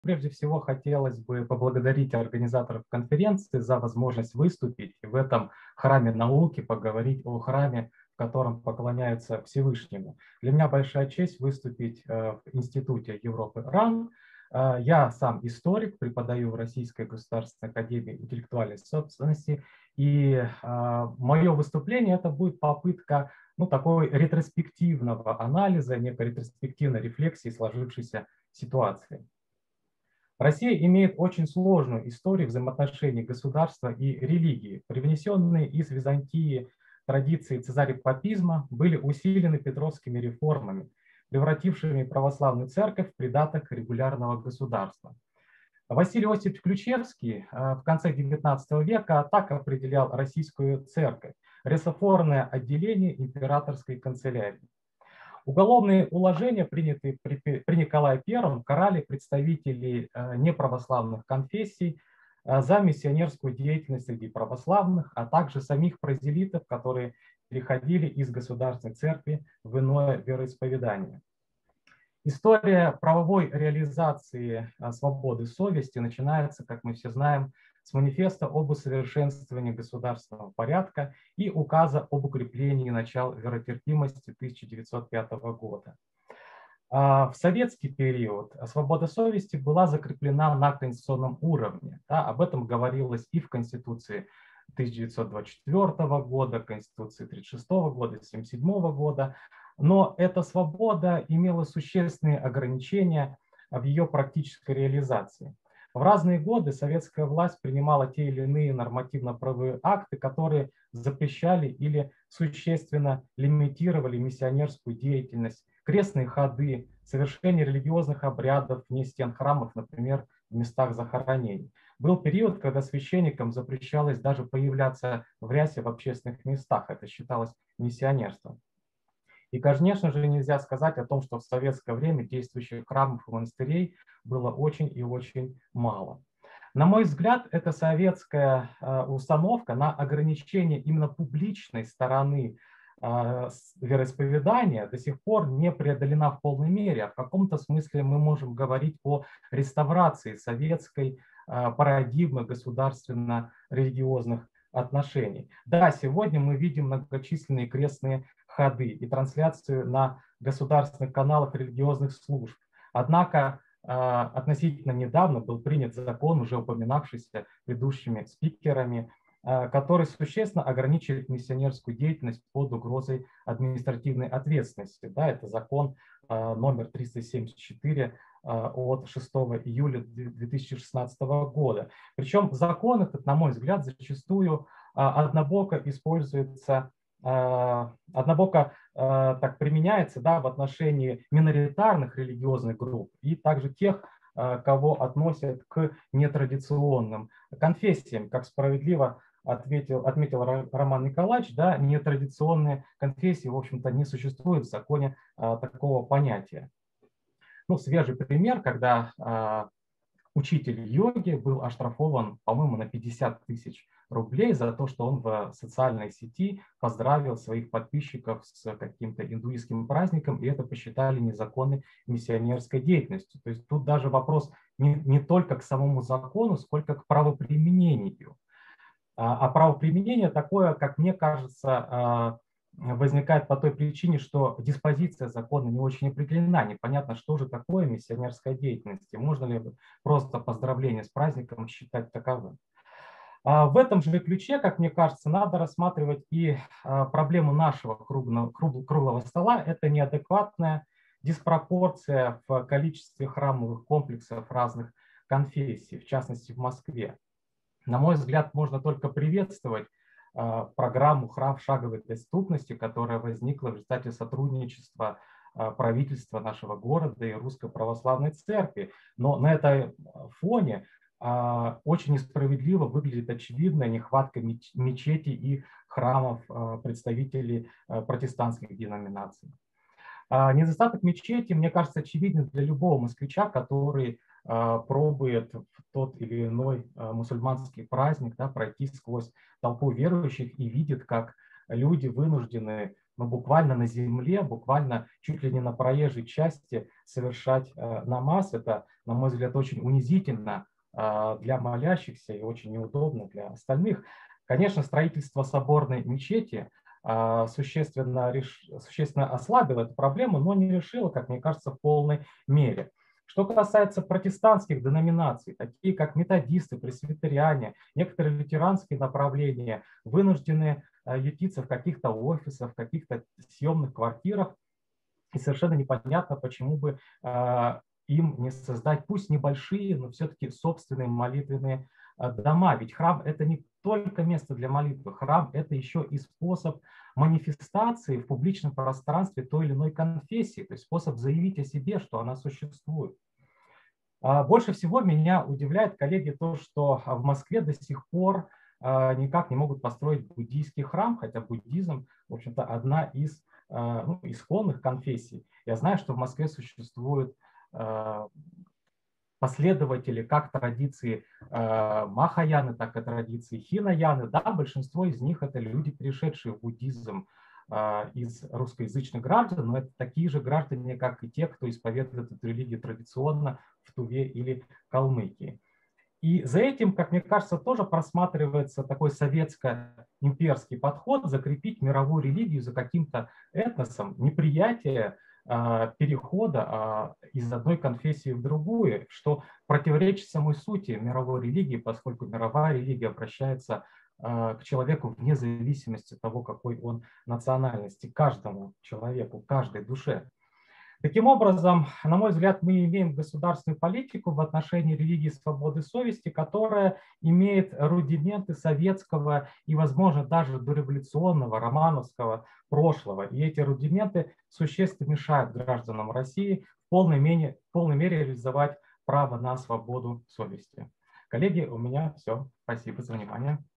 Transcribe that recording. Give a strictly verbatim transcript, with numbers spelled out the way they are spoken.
Прежде всего, хотелось бы поблагодарить организаторов конференции за возможность выступить в этом храме науки, поговорить о храме, в котором поклоняются Всевышнему. Для меня большая честь выступить э, в Институте Европы РАН. Э, Я сам историк, преподаю в Российской государственной академии интеллектуальной собственности. И мое выступление это будет попытка ну, такой ретроспективного анализа, некой ретроспективной рефлексии сложившейся ситуации. Россия имеет очень сложную историю взаимоотношений государства и религии. Привнесенные из Византии традиции цезарепапизма были усилены петровскими реформами, превратившими православную церковь в придаток регулярного государства. Василий Осипович Ключевский в конце девятнадцатого века так определял российскую церковь: ресофорное отделение императорской канцелярии. Уголовные уложения, принятые при, при Николае Первом, карали представителей э, неправославных конфессий э, за миссионерскую деятельность среди православных, а также самих прозелитов, которые переходили из государственной церкви в иное вероисповедание. История правовой реализации э, свободы совести начинается, как мы все знаем, с манифеста об усовершенствовании государственного порядка и указа об укреплении начал веротерпимости тысяча девятьсот пятого года. В советский период свобода совести была закреплена на конституционном уровне. Да, об этом говорилось и в Конституции тысяча девятьсот двадцать четвёртого года, Конституции тридцать шестого года, семьдесят седьмого года. Но эта свобода имела существенные ограничения в ее практической реализации. В разные годы советская власть принимала те или иные нормативно-правовые акты, которые запрещали или существенно лимитировали миссионерскую деятельность, крестные ходы, совершение религиозных обрядов вне стен храмов, например, в местах захоронений. Был период, когда священникам запрещалось даже появляться в рясе в общественных местах. Это считалось миссионерством. И, конечно же, нельзя сказать о том, что в советское время действующих храмов и монастырей было очень и очень мало. На мой взгляд, эта советская установка на ограничение именно публичной стороны вероисповедания до сих пор не преодолена в полной мере. А в каком-то смысле мы можем говорить о реставрации советской парадигмы государственно-религиозных отношений. Да, сегодня мы видим многочисленные крестные ходы и трансляцию на государственных каналах религиозных служб. Однако относительно недавно был принят закон, уже упоминавшийся предыдущими спикерами, который существенно ограничивает миссионерскую деятельность под угрозой административной ответственности. Да, это закон номер триста семьдесят четыре от шестого июля две тысячи шестнадцатого года. Причем закон этот, на мой взгляд, зачастую однобоко используется, однобоко так применяется, да, в отношении миноритарных религиозных групп и также тех, кого относят к нетрадиционным конфессиям. Как справедливо отметил, отметил Роман Николаевич, да, нетрадиционные конфессии, в общем-то, не существует в законе а, такого понятия. Ну, свежий пример, когда а, учитель йоги был оштрафован, по-моему, на пятьдесят тысяч рублей за то, что он в социальной сети поздравил своих подписчиков с каким-то индуистским праздником, и это посчитали незаконной миссионерской деятельностью. То есть тут даже вопрос не, не только к самому закону, сколько к правоприменению. А, а правоприменение такое, как мне кажется, возникает по той причине, что диспозиция закона не очень определена. Непонятно, что же такое миссионерская деятельность. И можно ли просто поздравление с праздником считать таковым. В этом же ключе, как мне кажется, надо рассматривать и проблему нашего круглого, круглого стола. Это неадекватная диспропорция в количестве храмовых комплексов разных конфессий, в частности в Москве. На мой взгляд, можно только приветствовать программу «Храм шаговой доступности», которая возникла в результате сотрудничества правительства нашего города и Русской Православной Церкви. Но на этом фоне очень несправедливо выглядит очевидная нехватка мечетей и храмов представителей протестантских деноминаций. Недостаток мечети, мне кажется, очевиден для любого москвича, который пробует в тот или иной мусульманский праздник, да, пройти сквозь толпу верующих и видит, как люди вынуждены но буквально на земле, буквально чуть ли не на проезжей части совершать намаз. Это, на мой взгляд, очень унизительно для молящихся и очень неудобно для остальных. Конечно, строительство соборной мечети существенно, реш... существенно ослабило эту проблему, но не решило, как мне кажется, в полной мере. Что касается протестантских деноминаций, такие как методисты, пресвитериане, некоторые лютеранские направления, вынуждены ютиться в каких-то офисах, в каких-то съемных квартирах, и совершенно непонятно, почему бы им не создать, пусть небольшие, но все-таки собственные молитвенные дома. Ведь храм – это не только место для молитвы, храм – это еще и способ манифестации в публичном пространстве той или иной конфессии, то есть способ заявить о себе, что она существует. Больше всего меня удивляет, коллеги, то, что в Москве до сих пор никак не могут построить буддийский храм, хотя буддизм, в общем-то, одна из ну, исконных конфессий. Я знаю, что в Москве существуют последователи как традиции э, Махаяны, так и традиции Хинаяны. Да, большинство из них это люди, перешедшие в буддизм э, из русскоязычных граждан, но это такие же граждане, как и те, кто исповедует эту религию традиционно в Туве или Калмыкии. И за этим, как мне кажется, тоже просматривается такой советско-имперский подход закрепить мировую религию за каким-то этносом, неприятие перехода из одной конфессии в другую, что противоречит самой сути мировой религии, поскольку мировая религия обращается к человеку вне зависимости от того, какой он национальности, каждому человеку, каждой душе. Таким образом, на мой взгляд, мы имеем государственную политику в отношении религии свободы совести, которая имеет рудименты советского и, возможно, даже дореволюционного, романовского прошлого. И эти рудименты существенно мешают гражданам России в полной мере, в полной мере реализовать право на свободу совести. Коллеги, у меня все. Спасибо за внимание.